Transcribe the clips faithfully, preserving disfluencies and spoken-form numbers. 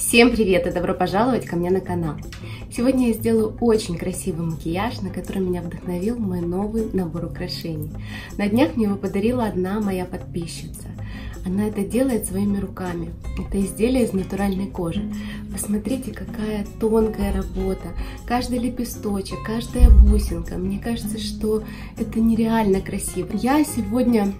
Всем привет и добро пожаловать ко мне на канал. Сегодня я сделаю очень красивый макияж, на который меня вдохновил мой новый набор украшений. На днях мне его подарила одна моя подписчица. Она это делает своими руками. Это изделие из натуральной кожи. Посмотрите, какая тонкая работа. Каждый лепесточек, каждая бусинка. Мне кажется, что это нереально красиво. Я сегодня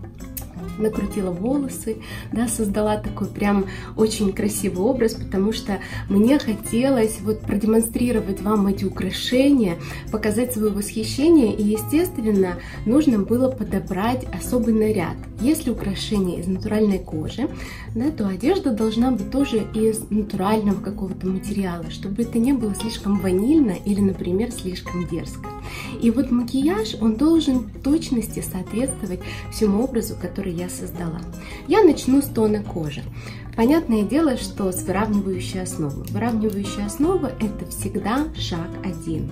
накрутила волосы, да, создала такой прям очень красивый образ, потому что мне хотелось вот продемонстрировать вам эти украшения, показать свое восхищение, и, естественно, нужно было подобрать особый наряд. Если украшение из натуральной кожи, да, то одежда должна быть тоже из натурального какого-то материала, чтобы это не было слишком ванильно или, например, слишком дерзко. И вот макияж, он должен в точности соответствовать всему образу, который я создала. Я начну с тона кожи. Понятное дело, что с выравнивающей основы. Выравнивающая основа — это всегда шаг один.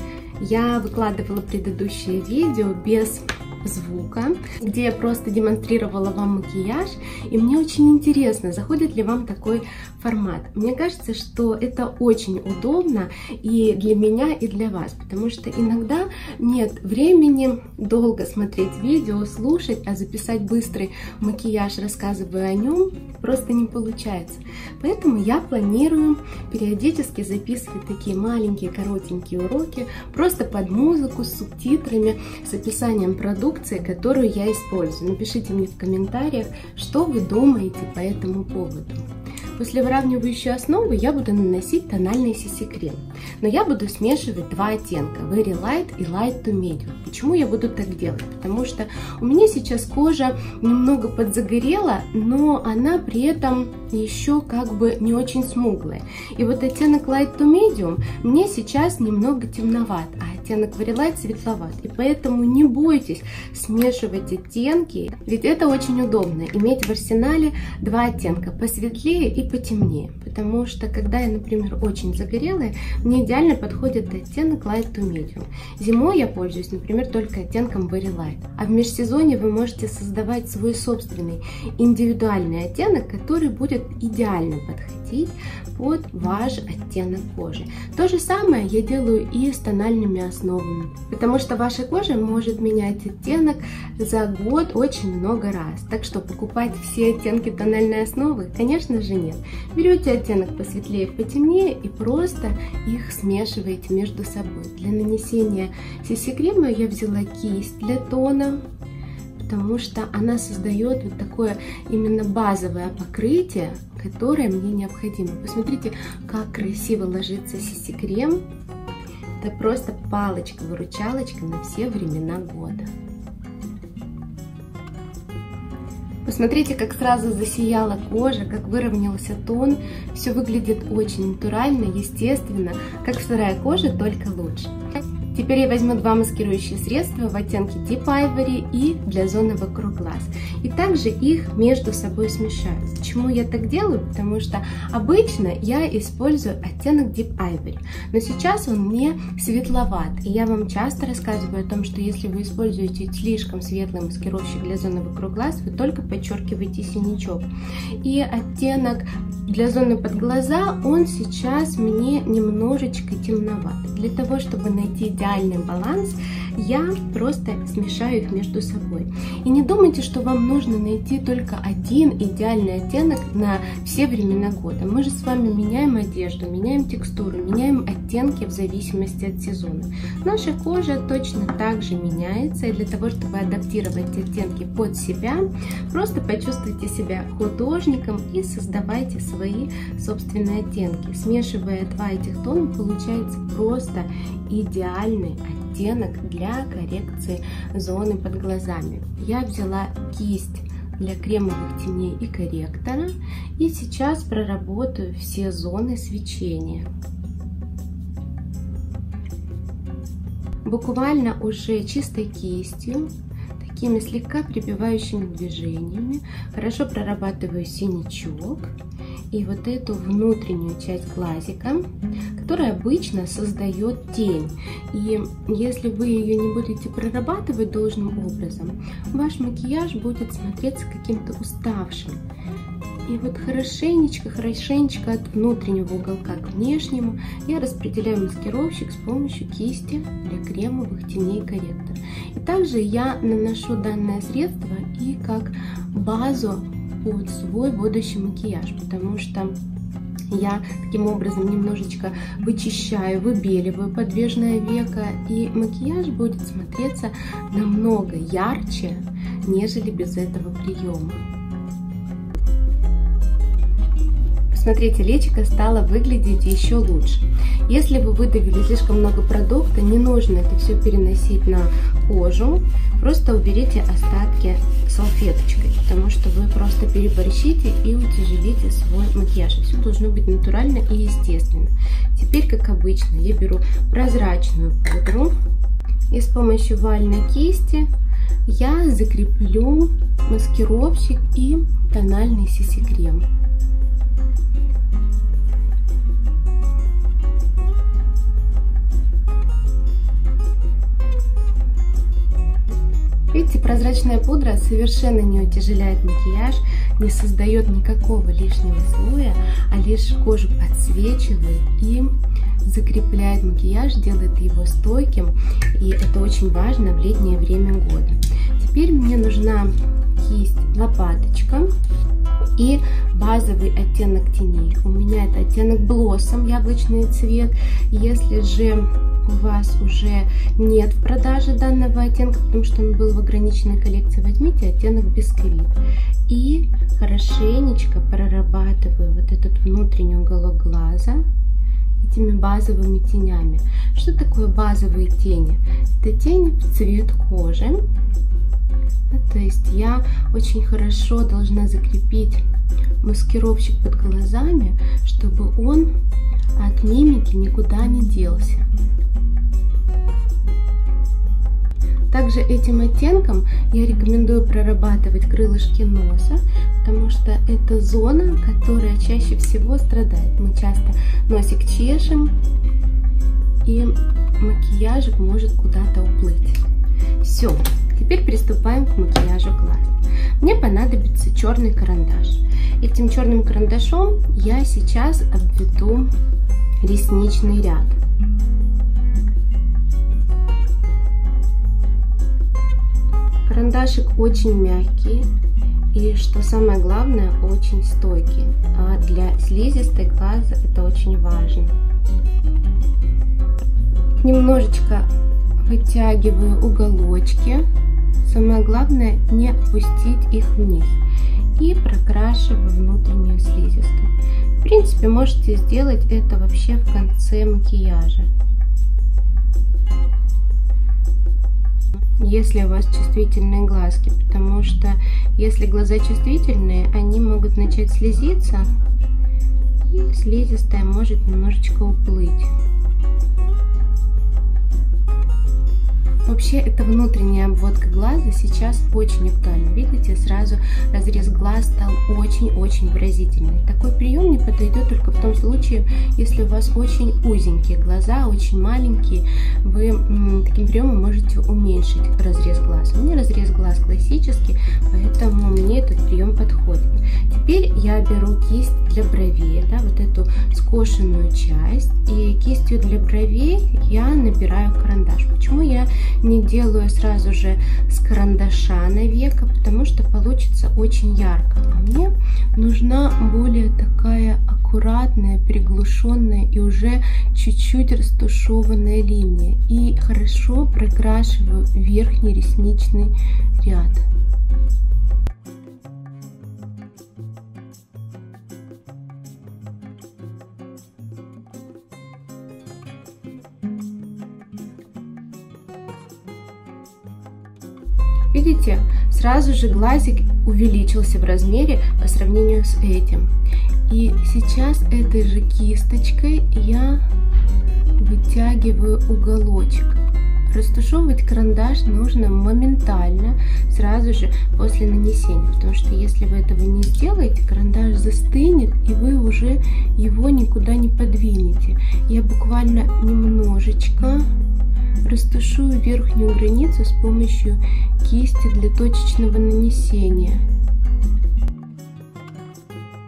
Я выкладывала предыдущее видео без звука, где я просто демонстрировала вам макияж, и мне очень интересно, заходит ли вам такой формат. Мне кажется, что это очень удобно и для меня, и для вас, потому что иногда нет времени долго смотреть видео, слушать, а записать быстрый макияж, рассказывая о нем, просто не получается. Поэтому я планирую периодически записывать такие маленькие коротенькие уроки просто под музыку, с субтитрами, с описанием продукции, которую я использую. Напишите мне в комментариях, что вы думаете по этому поводу. После выравнивающей основы я буду наносить тональный си си крем, но я буду смешивать два оттенка, Very Light и Light to Medium. Почему я буду так делать? Потому что у меня сейчас кожа немного подзагорела, но она при этом еще как бы не очень смуглая. И вот оттенок Light to Medium мне сейчас немного темноват, а оттенок Very Light светловат. И поэтому не бойтесь смешивать оттенки, ведь это очень удобно, иметь в арсенале два оттенка, посветлее и потемнее, потому что когда я, например, очень загорелая, мне идеально подходит оттенок Light to Medium. Зимой я пользуюсь, например, только оттенком Very Light, а в межсезонье вы можете создавать свой собственный индивидуальный оттенок, который будет идеально подходить под ваш оттенок кожи. То же самое я делаю и с тональными основами, потому что ваша кожа может менять оттенок за год очень много раз, так что покупать все оттенки тональной основы, конечно же, нет. Берете оттенок посветлее, потемнее и просто их смешиваете между собой. Для нанесения си си крема я взяла кисть для тона, потому что она создает вот такое именно базовое покрытие, которое мне необходимо. Посмотрите, как красиво ложится си си крем. Это просто палочка-выручалочка на все времена года. Посмотрите, как сразу засияла кожа, как выровнялся тон. Все выглядит очень натурально, естественно, как вторая кожа, только лучше. Теперь я возьму два маскирующие средства в оттенке Deep Ivory и для зоны вокруг глаз. И также их между собой смешаю. Почему я так делаю? Потому что обычно я использую оттенок Deep Ivory, но сейчас он мне светловат. И я вам часто рассказываю о том, что если вы используете слишком светлый маскировщик для зоны вокруг глаз, вы только подчеркиваете синячок. И оттенок для зоны под глаза, он сейчас мне немножечко темноват. Для того, чтобы найти идеальный баланс, я просто смешаю их между собой. И не думайте, что вам нужно найти только один идеальный оттенок на все времена года. Мы же с вами меняем одежду, меняем текстуру, меняем оттенки в зависимости от сезона. Наша кожа точно так же меняется, и для того, чтобы адаптировать оттенки под себя, просто почувствуйте себя художником и создавайте свои собственные оттенки. Смешивая два этих тона, получается просто идеальный оттенок для коррекции зоны под глазами. Я взяла кисть для кремовых теней и корректора, и сейчас проработаю все зоны свечения. Буквально уже чистой кистью, такими слегка прибивающими движениями, хорошо прорабатываю синячок и вот эту внутреннюю часть глазика, которая обычно создает тень. И если вы ее не будете прорабатывать должным образом, ваш макияж будет смотреться каким-то уставшим. И вот хорошенечко, хорошенечко от внутреннего уголка к внешнему я распределяю маскировщик с помощью кисти для кремовых теней корректора. И также я наношу данное средство и как базу под свой будущий макияж, потому что я таким образом немножечко вычищаю, выбеливаю подвижное веко, и макияж будет смотреться намного ярче, нежели без этого приема. Смотрите, личико стало выглядеть еще лучше. Если вы выдавили слишком много продукта, не нужно это все переносить на кожу. Просто уберите остатки салфеточкой, потому что вы просто переборщите и утяжелите свой макияж. Все должно быть натурально и естественно. Теперь, как обычно, я беру прозрачную пудру и с помощью вальной кисти я закреплю маскировщик и тональный си си-крем. Видите, прозрачная пудра совершенно не утяжеляет макияж, не создает никакого лишнего слоя, а лишь кожу подсвечивает и закрепляет макияж, делает его стойким, и это очень важно в летнее время года. Теперь мне нужна кисть, лопаточка и базовый оттенок теней. У меня это оттенок Blossom, яблочный цвет. Если же у вас уже нет в продаже данного оттенка, потому что он был в ограниченной коллекции, возьмите оттенок Бисквит и хорошенечко прорабатываю вот этот внутренний уголок глаза этими базовыми тенями. Что такое базовые тени? Это тени в цвет кожи. То есть я очень хорошо должна закрепить маскировщик под глазами, чтобы он от мимики никуда не делся. Также этим оттенком я рекомендую прорабатывать крылышки носа, потому что это зона, которая чаще всего страдает. Мы часто носик чешем, и макияжик может куда-то уплыть. Все, теперь приступаем к макияжу глаз. Мне понадобится черный карандаш. И этим черным карандашом я сейчас обведу ресничный ряд. Карандашик очень мягкий и, что самое главное, очень стойкий. А для слизистой глаза это очень важно. Немножечко вытягиваю уголочки. Самое главное не опустить их вниз. И прокрашиваю внутреннюю слизистую. В принципе, можете сделать это вообще в конце макияжа. Если у вас чувствительные глазки, потому что если глаза чувствительные, они могут начать слезиться, и слизистая может немножечко уплыть. Вообще, эта внутренняя обводка глаза сейчас очень актуальна. Видите, сразу разрез глаз стал очень-очень выразительный. Такой прием не подойдет только в том случае, если у вас очень узенькие глаза, очень маленькие. Вы таким приемом можете уменьшить разрез глаз. У меня разрез глаз классический, поэтому мне этот прием подходит. Теперь я беру кисть для бровей, да, вот эту скошенную часть, и кистью для бровей я набираю карандаш. Почему я не делаю сразу же с карандаша на веко? Потому что получится очень ярко. А мне нужна более такая аккуратная, приглушенная и уже чуть-чуть растушеванная линия. И хорошо прокрашиваю верхний ресничный ряд. Видите, сразу же глазик увеличился в размере по сравнению с этим. И сейчас этой же кисточкой я вытягиваю уголочек. Растушевывать карандаш нужно моментально, сразу же после нанесения, потому что если вы этого не сделаете, карандаш застынет, и вы уже его никуда не подвинете. Я буквально немножечко растушую верхнюю границу с помощью кисти для точечного нанесения.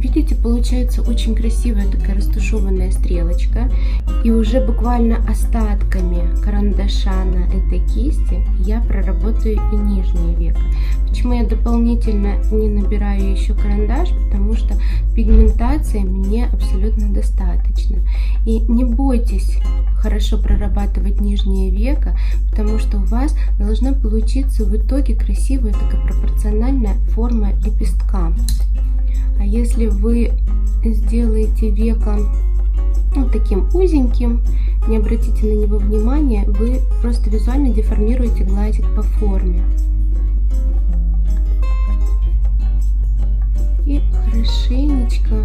Видите, получается очень красивая такая растушеванная стрелочка. И уже буквально остатками карандаша на этой кисти я проработаю и нижнее веко. Почему я дополнительно не набираю еще карандаш? Потому что пигментации мне абсолютно достаточно. И не бойтесь хорошо прорабатывать нижнее веко, потому что у вас должна получиться в итоге красивая такая пропорциональная форма лепестка. А если вы сделаете веко вот таким узеньким, не обратите на него внимания, вы просто визуально деформируете глазик по форме. И хорошенечко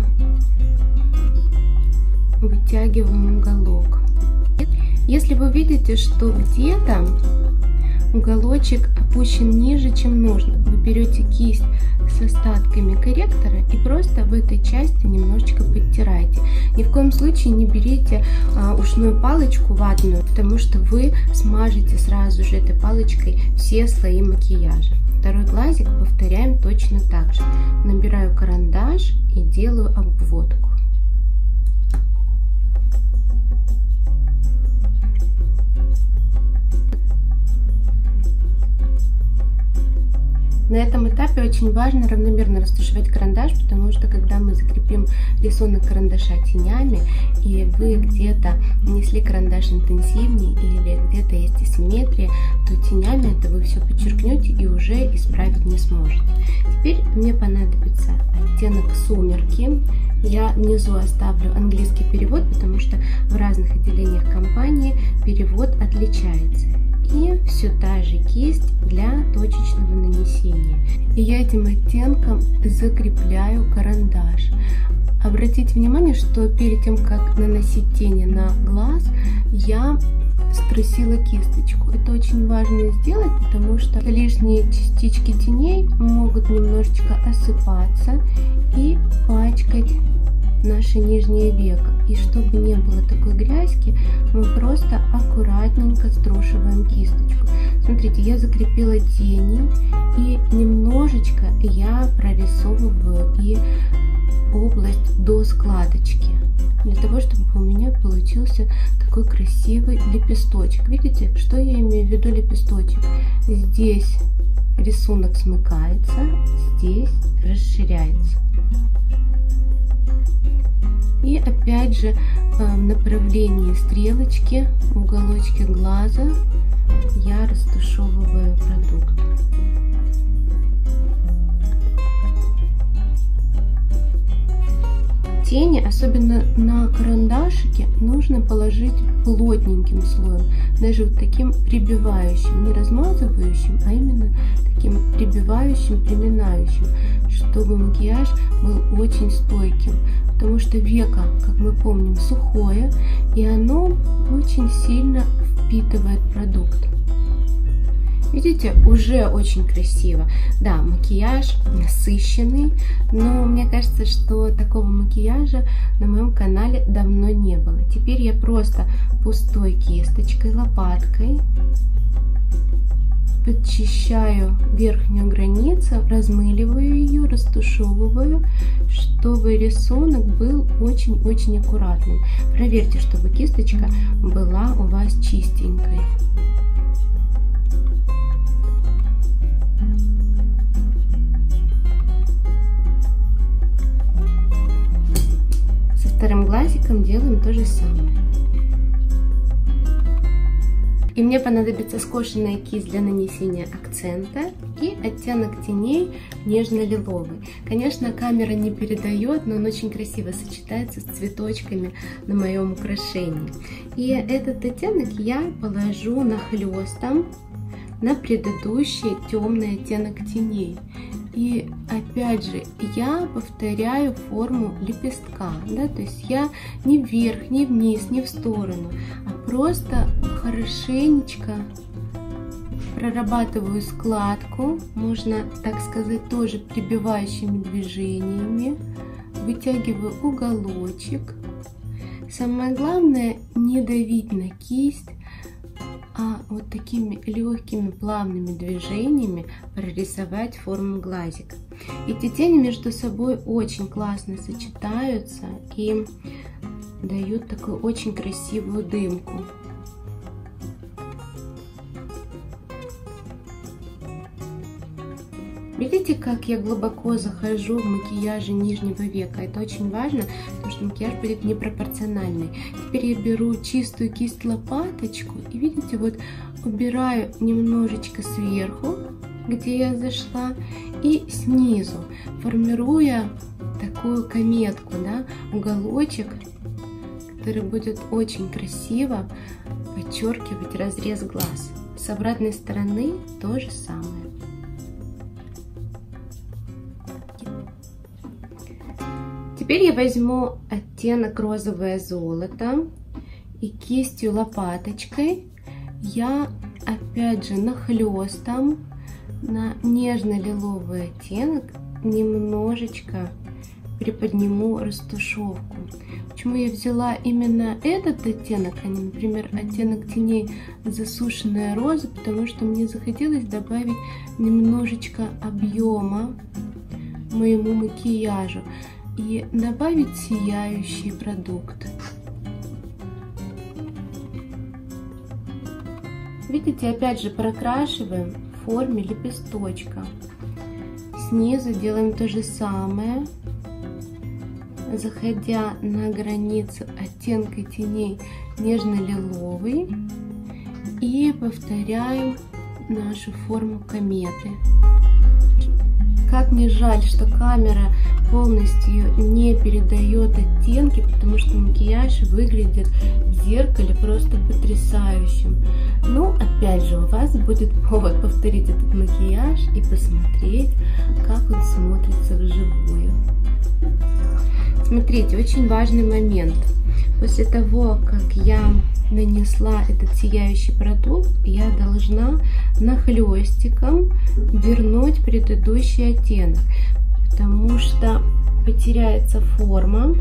вытягиваем уголок. Если вы видите, что где-то уголочек опущен ниже, чем нужно, вы берете кисть с остатками корректора и просто в этой части немножечко подтираете. Ни в коем случае не берите а, ушную палочку ватную, потому что вы смажете сразу же этой палочкой все слои макияжа. Второй глазик повторяем точно так же. Набираю карандаш и делаю обводку. На этом этапе очень важно равномерно растушевать карандаш, потому что когда мы закрепим рисунок карандаша тенями, и вы где-то нанесли карандаш интенсивнее или где-то есть асимметрия, то тенями это вы все подчеркнете и уже исправить не сможете. Теперь мне понадобится оттенок «Сумерки». Я внизу оставлю английский перевод, потому что в разных отделениях компании перевод отличается. И все та же кисть для точечного нанесения. И я этим оттенком закрепляю карандаш. Обратите внимание, что перед тем, как наносить тени на глаз, я струсила кисточку. Это очень важно сделать, потому что лишние частички теней могут немножечко осыпаться и пачкать наше нижнее веко. И чтобы не было такой грязьки, мы просто аккуратненько струшиваем кисточку. Смотрите, я закрепила тени и немножечко я прорисовываю и область до складочки, для того, чтобы у меня получился такой красивый лепесточек. Видите, что я имею в виду лепесточек? Здесь рисунок смыкается, здесь расширяется. И опять же в направлении стрелочки, в уголочке глаза я растушевываю продукт. Тени, особенно на карандашике, нужно положить плотненьким слоем, даже вот таким прибивающим, не размазывающим, а именно таким прибивающим, приминающим, чтобы макияж был очень стойким. Потому что веко, как мы помним, сухое, и оно очень сильно впитывает продукт. Видите, уже очень красиво. Да, макияж насыщенный, но мне кажется, что такого макияжа на моем канале давно не было. Теперь я просто пустой кисточкой, лопаткой подчищаю верхнюю границу, размыливаю ее, растушевываю, чтобы рисунок был очень-очень аккуратным. Проверьте, чтобы кисточка была у вас чистенькой. Со вторым глазиком делаем то же самое. И мне понадобится скошенная кисть для нанесения акцента и оттенок теней нежно-лиловый. Конечно, камера не передает, но он очень красиво сочетается с цветочками на моем украшении. И этот оттенок я положу нахлестом на предыдущий темный оттенок теней. И опять же, я повторяю форму лепестка, да, то есть я ни вверх, ни вниз, ни в сторону, а просто хорошенечко прорабатываю складку, можно, так сказать, тоже прибивающими движениями, вытягиваю уголочек. Самое главное не давить на кисть, а вот такими легкими плавными движениями прорисовать форму глазика. Эти тени между собой очень классно сочетаются и дают такую очень красивую дымку. Видите, как я глубоко захожу в макияже нижнего века? Это очень важно, потому что макияж будет непропорциональный. Теперь я беру чистую кисть-лопаточку и, видите, вот убираю немножечко сверху, где я зашла, и снизу, формируя такую кометку, да, уголочек, который будет очень красиво подчеркивать разрез глаз. С обратной стороны то же самое. Теперь я возьму оттенок розовое золото и кистью лопаточкой я опять же нахлестом на нежно-лиловый оттенок немножечко приподниму растушевку. Почему я взяла именно этот оттенок, а не, например, оттенок теней засушенная роза? Потому что мне захотелось добавить немножечко объема моему макияжу и добавить сияющий продукт. Видите, опять же прокрашиваем в форме лепесточка. Снизу делаем то же самое, заходя на границу оттенка теней нежно-лиловый, и повторяем нашу форму кометы. Как мне жаль, что камера полностью не передает оттенки, потому что макияж выглядит в зеркале просто потрясающим. Ну, опять же, у вас будет повод повторить этот макияж и посмотреть, как он смотрится вживую. Смотрите, очень важный момент. После того, как я нанесла этот сияющий продукт, я должна нахлестиком вернуть предыдущий оттенок, потому что потеряется форма,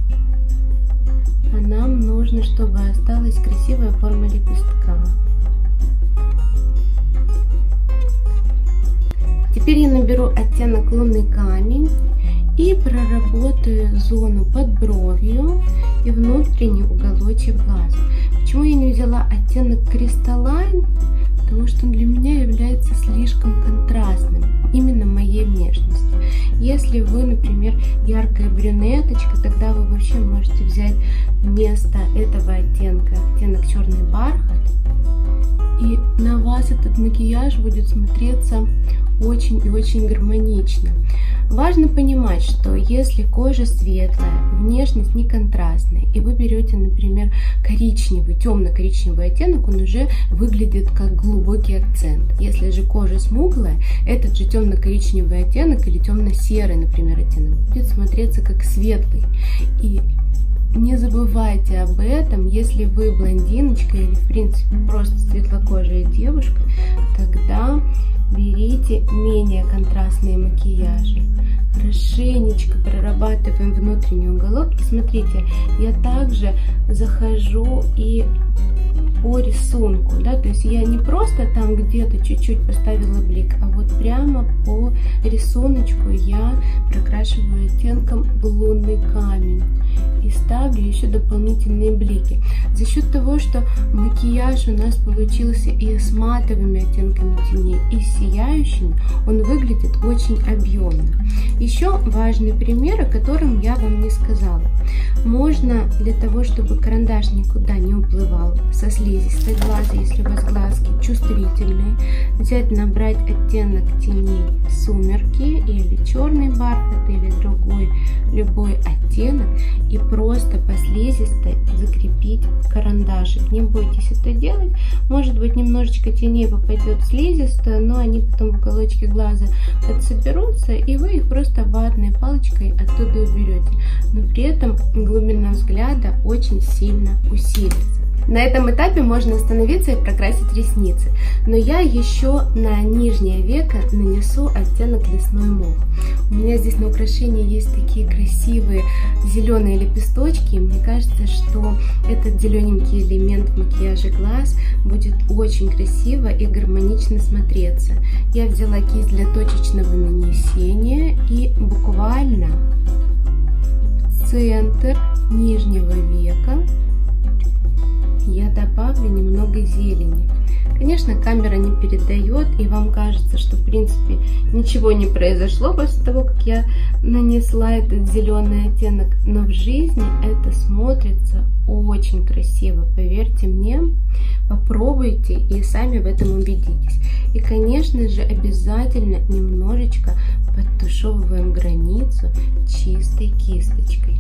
а нам нужно, чтобы осталась красивая форма лепестка. Теперь я наберу оттенок лунный камень и проработаю зону под бровью и внутренний уголочек глаза. Почему я не взяла оттенок кристаллайн? Потому что он для меня является слишком контрастным, именно моей внешности. Если вы, например, яркая брюнеточка, тогда вы вообще можете взять вместо этого оттенка оттенок черный бархат, и на вас этот макияж будет смотреться очень и очень гармонично. Важно понимать, что если кожа светлая, внешность не контрастная, и вы берете, например, коричневый, темно-коричневый оттенок, он уже выглядит как глубокий акцент. Если же кожа смуглая, этот же темно-коричневый оттенок или темно-серый, например, оттенок будет смотреться как светлый. И не забывайте об этом. Если вы блондиночка или, в принципе, просто светлокожая девушка, тогда берите менее контрастные макияжи. Хорошенечко прорабатываем внутренний уголок. И смотрите, я также захожу и по рисунку, да, то есть я не просто там где-то чуть-чуть поставила блик, а вот прямо по рисунку я прокрашиваю оттенком лунный камень и ставлю еще дополнительные блики. За счет того, что макияж у нас получился и с матовыми оттенками теней, и с сияющими, он выглядит очень объемно. Еще важный пример, о котором я вам не сказала. Можно для того, чтобы карандаш никуда не уплывал со слизистой глаза, если у вас глазки чувствительные, взять, набрать оттенок теней сумерки или черный бархат или другой любой оттенок и просто по слизистой закрепить карандашик. Не бойтесь это делать. Может быть, немножечко теней попадет в слизистую, но они потом в уголочке глаза отсоберутся, и вы их просто ватной палочкой оттуда уберете. Но при этом глубина взгляда очень сильно усилится. На этом этапе можно остановиться и прокрасить ресницы, но я еще на нижнее веко нанесу оттенок лесной мох. У меня здесь на украшении есть такие красивые зеленые лепесточки, и мне кажется, что этот зелененький элемент в макияже глаз будет очень красиво и гармонично смотреться. Я взяла кисть для точечного нанесения и буквально в центр нижнего века я добавлю немного зелени. Конечно, камера не передает, и вам кажется, что в принципе ничего не произошло после того, как я нанесла этот зеленый оттенок, но в жизни это смотрится очень красиво, поверьте мне, попробуйте и сами в этом убедитесь. И, конечно же, обязательно немножечко подтушевываем границу чистой кисточкой.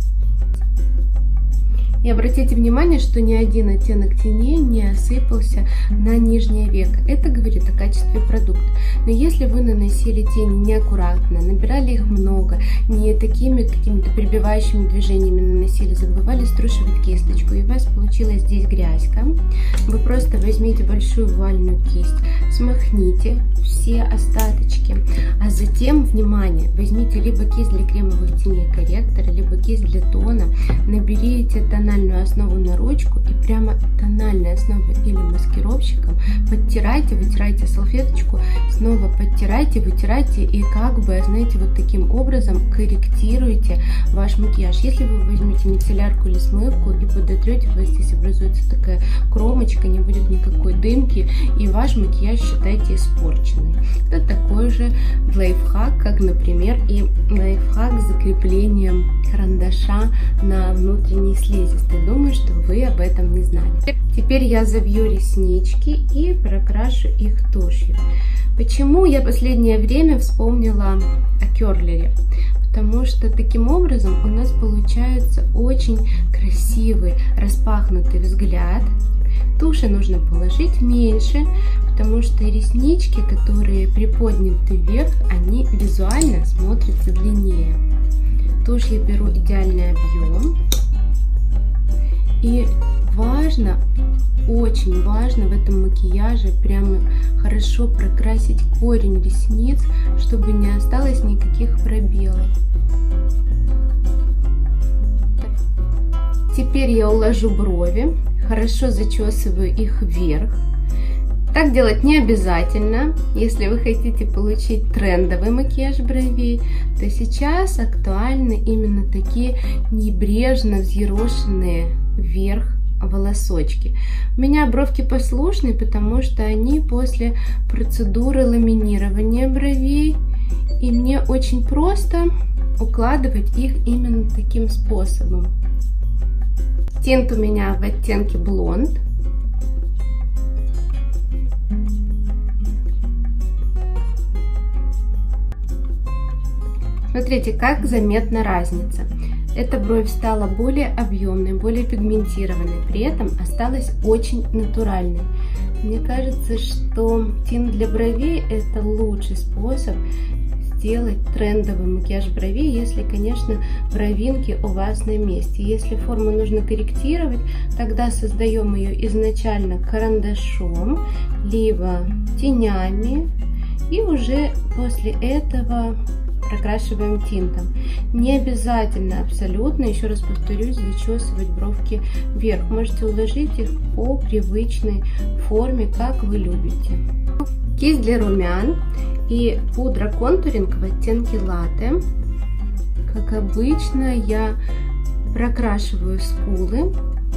И обратите внимание, что ни один оттенок теней не осыпался на нижнее веко. Это говорит о качестве продукта. Но если вы наносили тени неаккуратно, набирали их много, не такими какими-то прибивающими движениями наносили, забывали струшивать кисточку, и у вас получилась здесь грязька, вы просто возьмите большую вальную кисть, смахните все остаточки, а затем, внимание, возьмите либо кисть для кремовых теней корректора, либо кисть для тона, наберите тональность основу на ручку и прямо тональной основой или маскировщиком подтирайте, вытирайте салфеточку, снова подтирайте, вытирайте и как бы, знаете, вот таким образом корректируйте ваш макияж. Если вы возьмете мицеллярку или смывку и подотрете, у вас здесь образуется такая кромочка, не будет никакой дымки, и ваш макияж считайте испорченный. Это такой же лайфхак, как, например, и лайфхак с закреплением карандаша на внутренней слизистой. Думаю, что вы об этом не знали. Теперь я завью реснички и прокрашу их тушью. Почему я последнее время вспомнила о керлере? Потому что таким образом у нас получается очень красивый распахнутый взгляд. Туши нужно положить меньше, потому что реснички, которые приподняты вверх, они визуально смотрятся длиннее. Тушь я беру идеальный объем. И важно, очень важно в этом макияже прямо хорошо прокрасить корень ресниц, чтобы не осталось никаких пробелов. Теперь я уложу брови, хорошо зачесываю их вверх. Так делать не обязательно. Если вы хотите получить трендовый макияж бровей, то сейчас актуальны именно такие небрежно взъерошенные вверх волосочки. У меня бровки послушные, потому что они после процедуры ламинирования бровей, и мне очень просто укладывать их именно таким способом. Тинт у меня в оттенке блонд. Смотрите, как заметна разница. Эта бровь стала более объемной, более пигментированной, при этом осталась очень натуральной. Мне кажется, что тинт для бровей — это лучший способ сделать трендовый макияж бровей, если, конечно, бровинки у вас на месте. Если форму нужно корректировать, тогда создаем ее изначально карандашом, либо тенями, и уже после этого прокрашиваем тинтом. Не обязательно абсолютно, еще раз повторюсь, зачесывать бровки вверх. Можете уложить их по привычной форме, как вы любите. Кисть для румян и пудра контуринг в оттенке латте. Как обычно, я прокрашиваю скулы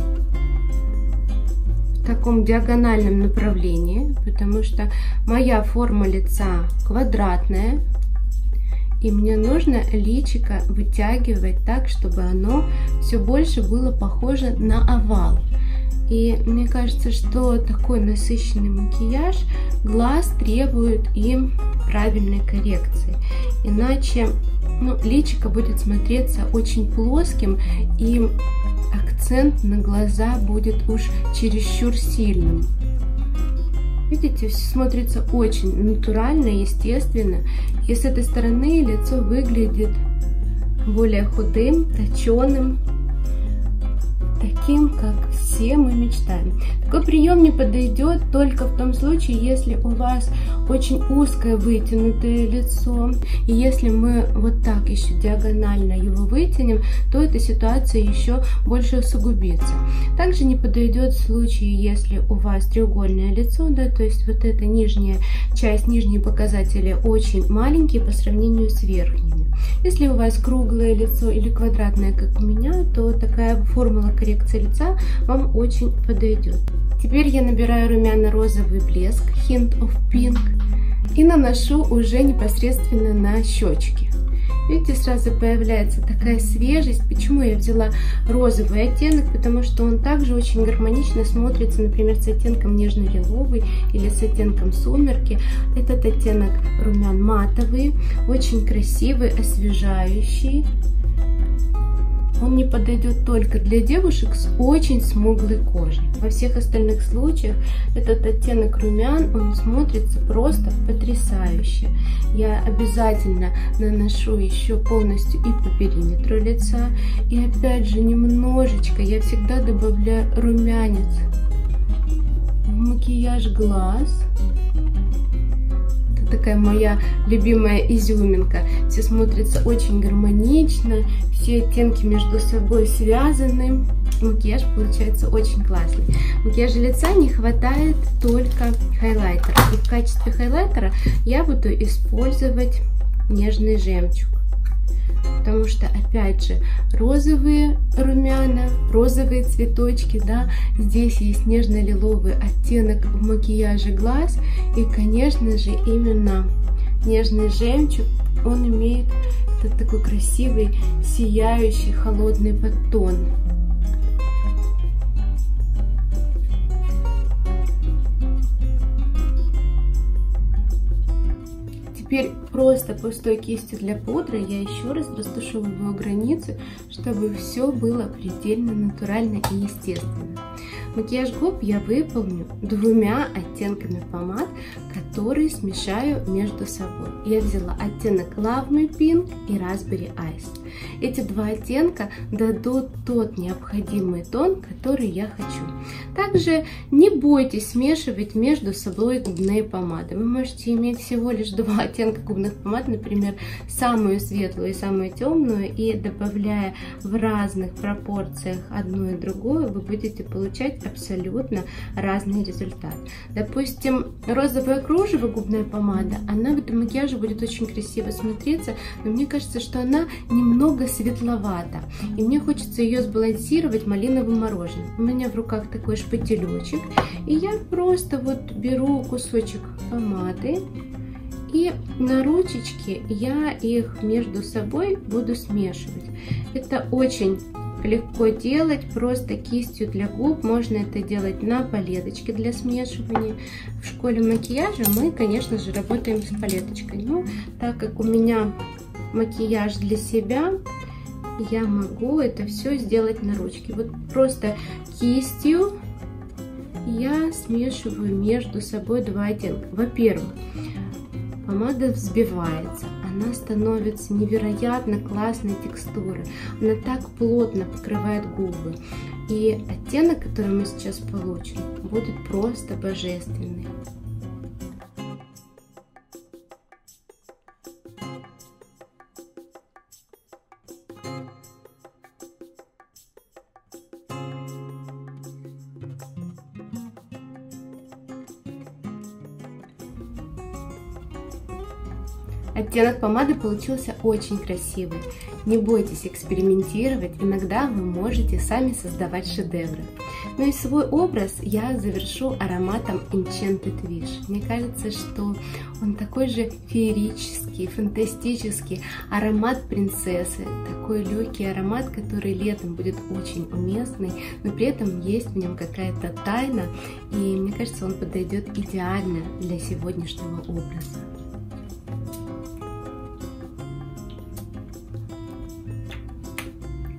в таком диагональном направлении, потому что моя форма лица квадратная, и мне нужно личико вытягивать так, чтобы оно все больше было похоже на овал. И мне кажется, что такой насыщенный макияж глаз требует и правильной коррекции. Иначе ну, личико будет смотреться очень плоским, и акцент на глаза будет уж чересчур сильным. Видите, все смотрится очень натурально, естественно. И с этой стороны лицо выглядит более худым, точеным, таким, как все мы мечтаем. Такой прием не подойдет только в том случае, если у вас очень узкое вытянутое лицо. И если мы вот так еще диагонально его вытянем, то эта ситуация еще больше усугубится. Также не подойдет в случае, если у вас треугольное лицо, да, то есть вот эта нижняя часть, нижние показатели очень маленькие по сравнению с верхними. Если у вас круглое лицо или квадратное, как у меня, то такая формула коррекции лица вам очень подойдет. Теперь я набираю румяно-розовый блеск Hint of Pink и наношу уже непосредственно на щечки. Видите, сразу появляется такая свежесть. Почему я взяла розовый оттенок? Потому что он также очень гармонично смотрится, например, с оттенком нежно-лиловый или с оттенком сумерки. Этот оттенок румян матовый, очень красивый, освежающий. Он не подойдет только для девушек с очень смуглой кожей. Во всех остальных случаях этот оттенок румян, он смотрится просто потрясающе. Я обязательно наношу еще полностью и по периметру лица. И опять же немножечко, я всегда добавляю румянец в макияж глаз. Такая моя любимая изюминка. Все смотрится очень гармонично, все оттенки между собой связаны. Макияж получается очень классный. В макияже лица не хватает только хайлайтера. И в качестве хайлайтера я буду использовать нежный жемчуг. Потому что, опять же, розовые румяна, розовые цветочки, да, здесь есть нежно-лиловый оттенок в макияже глаз. И, конечно же, именно нежный жемчуг, он имеет этот такой красивый, сияющий, холодный подтон. Теперь просто пустой кистью для пудры я еще раз растушевываю границы, чтобы все было предельно натурально и естественно. Макияж губ я выполню двумя оттенками помад, которые смешаю между собой. Я взяла оттенок Love Me Pink и Raspberry Ice. Эти два оттенка дадут тот необходимый тон, который я хочу. Также не бойтесь смешивать между собой губные помады. Вы можете иметь всего лишь два оттенка губных помад, например, самую светлую и самую темную, и добавляя в разных пропорциях одну и другую, вы будете получать абсолютно разный результат. Допустим, розовое кружево губная помада, она в этом макияже будет очень красиво смотреться, но мне кажется, что она немного светловата, и мне хочется ее сбалансировать малиновым мороженым. У меня в руках такой шпателечек, и я просто вот беру кусочек помады, и на ручечке я их между собой буду смешивать. Это очень легко делать, просто кистью для губ. Можно это делать на палеточке для смешивания. В школе макияжа мы, конечно же, работаем с палеточкой. Но так как у меня макияж для себя, я могу это все сделать на ручке. Вот просто кистью я смешиваю между собой два оттенка. Во-первых, помада взбивается, она становится невероятно классной текстуры, она так плотно покрывает губы, и оттенок, который мы сейчас получим, будет просто божественный. Оттенок помады получился очень красивый. Не бойтесь экспериментировать, иногда вы можете сами создавать шедевры. Ну и свой образ я завершу ароматом Enchanted Wish. Мне кажется, что он такой же феерический, фантастический аромат принцессы. Такой легкий аромат, который летом будет очень уместный, но при этом есть в нем какая-то тайна. И мне кажется, он подойдет идеально для сегодняшнего образа.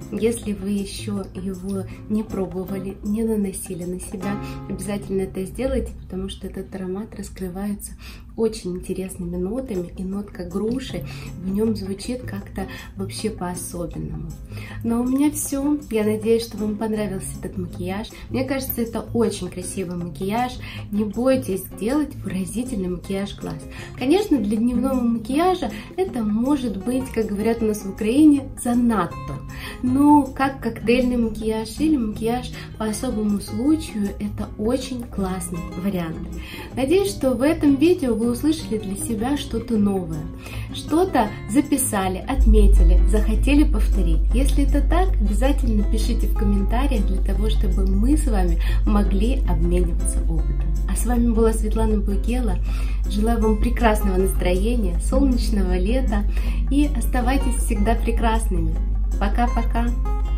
Если вы еще его не пробовали, не наносили на себя, обязательно это сделайте, потому что этот аромат раскрывается очень интересными нотами, и нотка груши в нем звучит как-то вообще по-особенному. Но у меня все. Я надеюсь, что вам понравился этот макияж. Мне кажется, это очень красивый макияж. Не бойтесь делать выразительный макияж глаз. Конечно, для дневного макияжа это может быть, как говорят у нас в Украине, занадто. Но как коктейльный макияж или макияж по особому случаю, это очень классный вариант. Надеюсь, что в этом видео вы услышали для себя что-то новое, что-то записали, отметили, захотели повторить. Если это так, обязательно пишите в комментариях для того, чтобы мы с вами могли обмениваться опытом. А с вами была Светлана Буйгела. Желаю вам прекрасного настроения, солнечного лета и оставайтесь всегда прекрасными. Пока-пока!